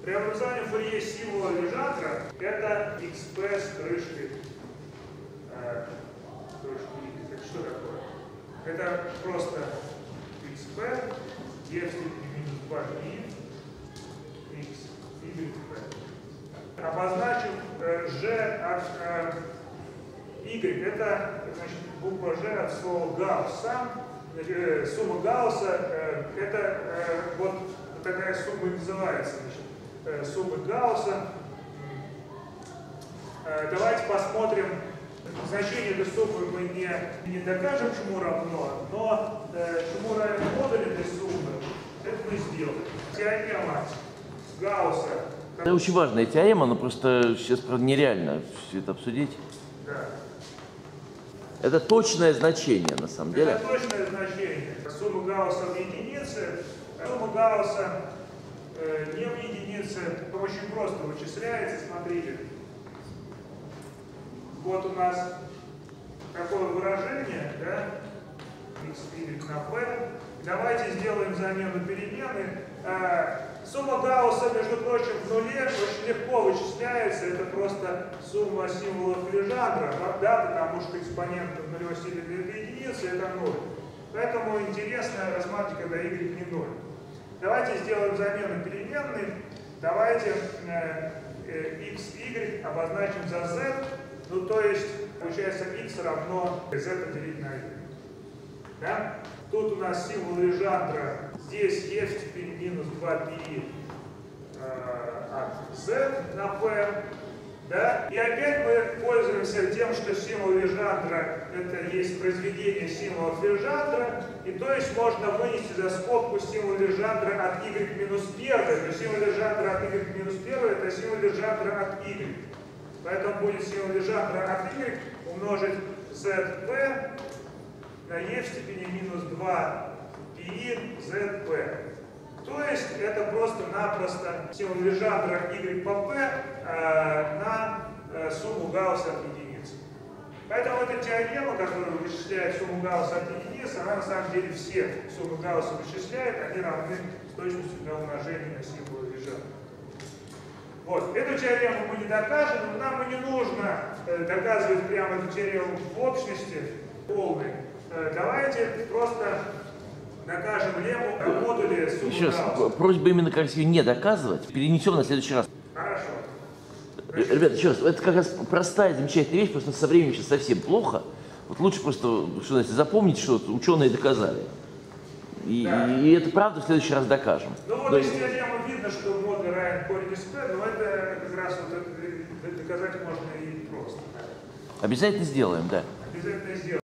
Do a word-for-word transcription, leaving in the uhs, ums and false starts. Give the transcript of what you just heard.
Преобразование Фурье символа Лежандра – это xp с крышкой. Э, крышкой это что такое? Это просто xp, e в степени минус два пи, x, y, обозначим э, g от э, y. Это значит, буква g от слова Гаусс. Сам, э, сумма Гаусса э, это э, вот такая сумма и называется. Значит, э, сумма Гаусса. Э, давайте посмотрим. Значение этой суммы мы не, не докажем, чему равно, но э, чему равен модуль этой суммы, это мы сделаем. Теорема Гаусса. Это очень важная теорема, но просто сейчас правда, нереально все это обсудить. Да. Это точное значение, на самом деле. Это точное значение. Сумма Гаусса в единице. Сумма Гаусса э, не в единице. Это очень просто вычисляется. Смотрите. Вот у нас такое выражение, да, x, y на p. Давайте сделаем замену перемены. А, сумма Гаусса, между прочим, в нуле очень легко вычисляется. Это просто сумма символов Лежандра, да, потому что экспонент нулевой степени это единица, это ноль. Поэтому интересно рассматривать, когда y не ноль. Давайте сделаем замену переменной. Давайте э, э, x, y обозначим за z. Ну, то есть, получается, x равно z делить на y. Да? Тут у нас символ Лежандра, здесь e в степени минус два пи э, от z на p. Да? И опять мы пользуемся тем, что символ Лежандра это есть произведение символов Лежандра. И то есть можно вынести за скобку символ Лежандра от y минус один. То есть символ Лежандра от y минус один это символ Лежандра от y. Поэтому будет символ Лежандра от y умножить zp на e в степени минус два пи zp. То есть это просто-напросто символ Лежандра от y по p э, на э, сумму Гаусса от единицы. Поэтому эта теорема, которая вычисляет сумму Гаусса от единицы, она на самом деле все суммы Гаусса вычисляет, они равны с точностью для умножения на символ Лежандра. Вот. Эту теорему мы не докажем, но нам и не нужно э, доказывать прямо эту теорему в общности полной. Э, давайте просто докажем лему о модуле суммы Еще раз, Гаусса. просьба именно как раз ее не доказывать, перенесем на следующий раз. Хорошо. Значит, ребята, еще раз, это как раз простая, замечательная вещь, просто со временем сейчас совсем плохо. Вот лучше просто что, знаете, запомнить, что ученые доказали. И, да. и, и это правда в следующий раз докажем. Ну вот То из есть... теоремы видно, что модуль равен корень из p, но это как раз вот это, доказать можно и просто. Обязательно сделаем, да. Обязательно сделаем.